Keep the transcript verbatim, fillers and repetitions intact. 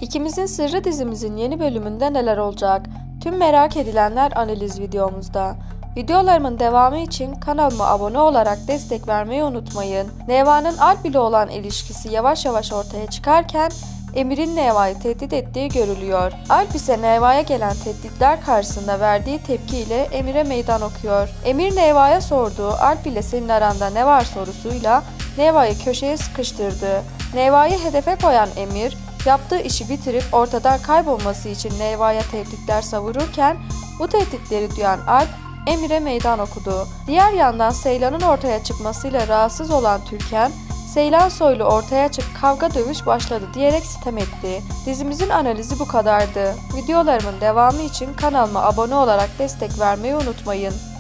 İkimizin Sırrı dizimizin yeni bölümünde neler olacak? Tüm merak edilenler analiz videomuzda. Videolarımın devamı için kanalıma abone olarak destek vermeyi unutmayın. Neva'nın Alp ile olan ilişkisi yavaş yavaş ortaya çıkarken Emir'in Neva'yı tehdit ettiği görülüyor. Alp ise Neva'ya gelen tehditler karşısında verdiği tepkiyle Emir'e meydan okuyor. Emir Neva'ya sorduğu "Alp ile senin aranda ne var?" sorusuyla Neva'yı köşeye sıkıştırdı. Neva'yı hedefe koyan Emir, yaptığı işi bitirip ortadan kaybolması için Neva'ya tehditler savururken bu tehditleri duyan Alp, Emir'e meydan okudu. Diğer yandan Seylan'ın ortaya çıkmasıyla rahatsız olan Türkan, "Seylan Soylu ortaya çık, kavga dövüş başladı" diyerek sitem etti. Dizimizin analizi bu kadardı. Videolarımın devamı için kanalıma abone olarak destek vermeyi unutmayın.